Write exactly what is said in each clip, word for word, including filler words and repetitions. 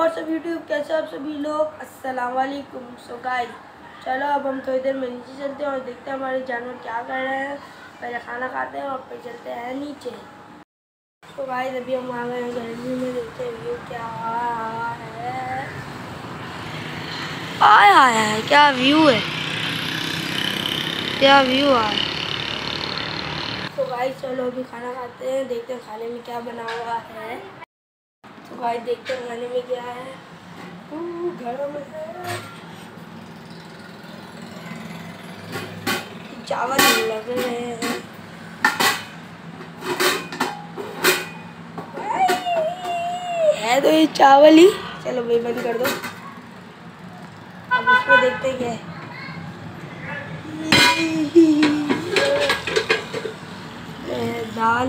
WhatsApp YouTube, कैसे आप सभी लोग, अस्सलाम वालेकुम। सो गाइस चलो अब हम थोड़ी देर में नीचे चलते हैं और देखते हैं हमारे जानवर क्या कर रहे हैं। पहले खाना खाते हैं और फिर चलते हैं नीचे। तो गाइस अभी हम आ गए हैं गैलरी में, देखते हैं व्यू क्या है। आया आया है, क्या व्यू है, क्या व्यू है। तो गाइस चलो अभी खाना खाते हैं, देखते हैं खाने में क्या बना हुआ है। तो गाइस देखते हैं खाने में क्या है। घर में है चावल लग रहे हैं, है तो ये चावल ही। चलो भाई बंद कर दो, अब उसको देखते हैं क्या है। दाल,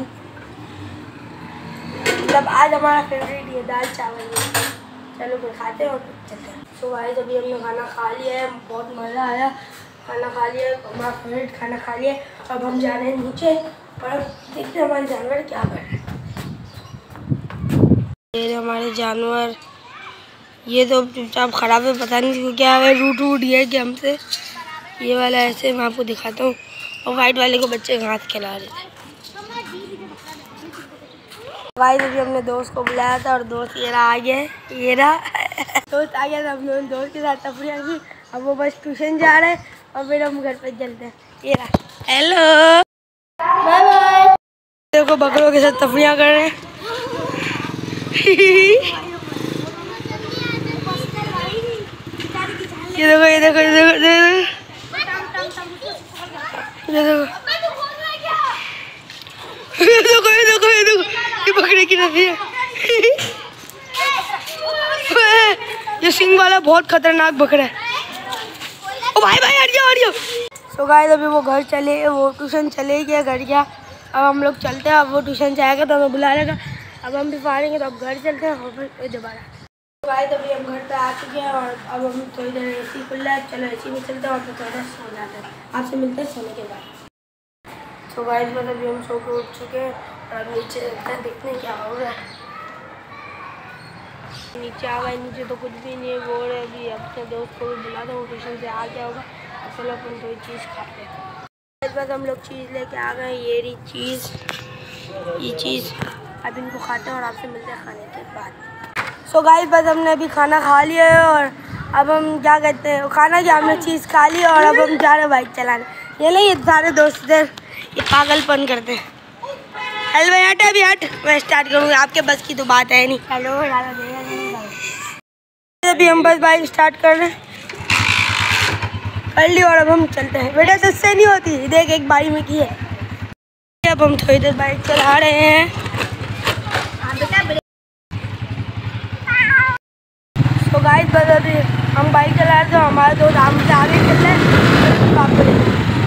मतलब आज हमारा फेवरेट ये दाल चावल है। चलो फिर खाते हैं और चलते हैं। तो गाइस अभी हमने खाना खा लिया है, बहुत मज़ा आया। खाना खा लिया, हमारा फेवरेट खाना खा लिया। अब हम जा रहे हैं नीचे और देखते हैं हमारे जानवर क्या कर रहे हैं। ये हमारे जानवर, ये तो चुपचाप खराब है, पता नहीं क्या है, रूट वूट है कि हमसे। ये वाला ऐसे मैं आपको दिखाता हूँ, और वाइट वाले को बच्चे घास खिला रहे थे। गाइस अभी हमने दोस्त को बुलाया था और दोस्त ये रहा आ गया है, ये रहा दोस्त आ गया था। हम लोग दोस्त के साथ तफरीह की, अब वो बस ट्यूशन जा रहे हैं और फिर हम घर पे चलते हैं। ये रहा, हेलो बाय बाय। देखो बकरों के साथ तफरीह कर रहे हैं। ये देखो ये देखो ये देखो ये देखो ये देखो ये देखो ये देखो ये बकरे की तफरीह। ये सिंग वाला बहुत खतरनाक बकरा है। ओ भाई भाई हट जाओ हट जाओ। सो गाइस अभी वो घर चले, वो ट्यूशन चले गया, घर गया। अब हम लोग चलते हैं, अब वो ट्यूशन जाएगा तो हमें बुला लेगा। अब हम भी फाड़ेंगे तो अब घर चलते हैं और फिर दोबारा। तो गाइस अभी हम घर पे आ चुके हैं और अब हम थोड़ी देर ए सी खुल रहा है, चलो ए सी में चलते हैं और फिर थोड़ा देर सो जाते हैं। आपसे मिलते हैं सोने के बाद। तो गाइस बस अभी हम सो के उठ चुके हैं और अब नीचे चलते हैं, देखते हैं क्या हो रहा है। नीचे आ गए, नीचे तो कुछ भी नहीं है, वो है अभी अपने दोस्त को भी बुला दो, ट्यूशन से आ गया होगा। चलो अपन कोई चीज़ खाते हैं। इस बार हम लोग चीज़ लेके आ गए, ये रही चीज़, ये चीज़। अब इनको खाते हैं और आपसे मिलते हैं खाने के बाद। सो गाइस बस हमने अभी खाना खा लिया है और अब हम क्या कहते हैं, खाना क्या, हमने चीज़ खा ली और अब हम जा रहे हैं बाइक चलाने। ये नहीं, ये सारे दोस्त इधर ये पागलपन करते हैं। हेलो भाई हट, अभी हट, मैं स्टार्ट करूँगी, आपके बस की तो बात है नहीं। हेलो अभी हम बस बाइक स्टार्ट कर रहे हैं, कर ली और अब हम चलते हैं। बेटा तो इससे नहीं होती, देख एक बारी में की है। अब हम थोड़ी देर बाइक चला रहे हैं। तो गाइस बस अभी हम बाइक चला रहे थे, हमारे दोस्त हमसे आगे चल रहे हैं।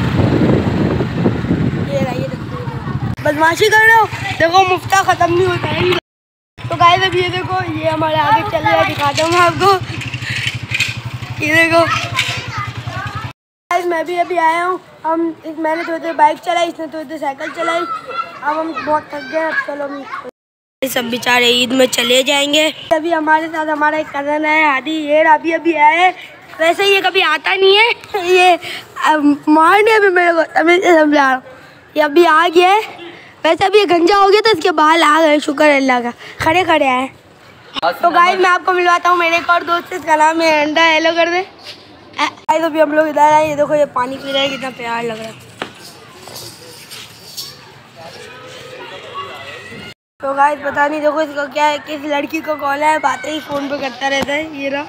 ये रहिए बदमाशी कर रहे हो, देखो मुफ्ता ख़त्म नहीं होता है। तो गाइस अभी ये देखो, ये हमारे आगे चल रहा है, दिखाता हूँ मैं आपको। ये देखो गाइस मैं भी अभी आया हूँ, हम मैंने थोड़ी देर बाइक चलाई, इसने थोड़ी देर साइकिल चलाई। अब हम बहुत थक गए, अब चलो हम सब बेचारे ईद में चले जाएंगे। अभी हमारे साथ हमारा एक कज़न है आदि, ये अभी अभी आया है। वैसे ये कभी आता नहीं है, ये मारने अभी मेरे को तभी से समझा रहा हूँ। ये अभी आ गया है, वैसे अभी ये गंजा हो गया तो इसके बाल आ गए, शुक्र अल्लाह का, खड़े खड़े आए। तो गाइस मैं आपको मिलवाता हूँ मेरे एक और दोस्त, इसका नाम है अंडा, हेलो कर दे। गाइस अभी हम लोग इधर आए, ये देखो ये पानी पी रहा है, कितना प्यार लग रहा है। तो गाइस पता नहीं देखो इसका क्या है, किस लड़की को कॉल है, बातें ही फ़ोन पे करता रहता है, ये रहा।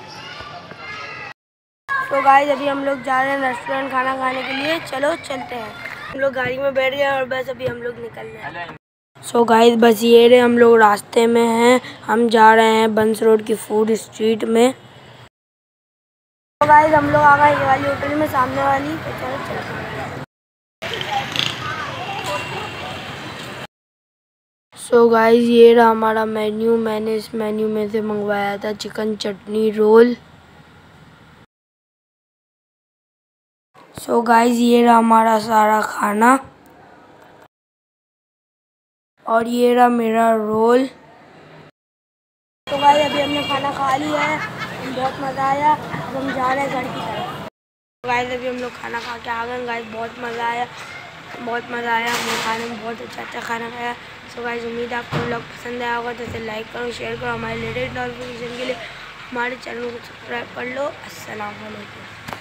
तो गाइस अभी हम लोग जा रहे हैं रेस्टोरेंट खाना खाने के लिए, चलो चलते हैं। हम लोग गाड़ी में बैठ गए और बस अभी हम लोग निकल रहे हैं। सो गाइस बस ये रहे, हम लोग रास्ते में हैं, हम जा रहे हैं बंस रोड की फूड स्ट्रीट में। तो गाइस हम लोग आ गए ये वाली होटल में, सामने वाली, तो चलो चलते हैं। सो गाइस ये रहा हमारा मेन्यू, मैंने इस मेन्यू में से मंगवाया था chicken chutney roll. So guys ये रहा हमारा सारा खाना और ये रहा मेरा रोल। तो गाइस अभी हमने खाना खा लिया है, बहुत मज़ा आया। अब हम जा रहे हैं घर की तरफ। तो गाइस अभी हम लोग खाना खा के आ गए। गाइस बहुत मज़ा आया, बहुत मज़ा आया। हमने खाने में बहुत अच्छा अच्छा खाना खाया। सो गाइस उम्मीद है आपको व्लॉग पसंद आया होगा, तो इसे लाइक करो, शेयर करो। हमारे लेटेस्ट नोटिफिकेशन के लिए हमारे चैनल को सब्सक्राइब कर लो। अस्सलाम वालेकुम।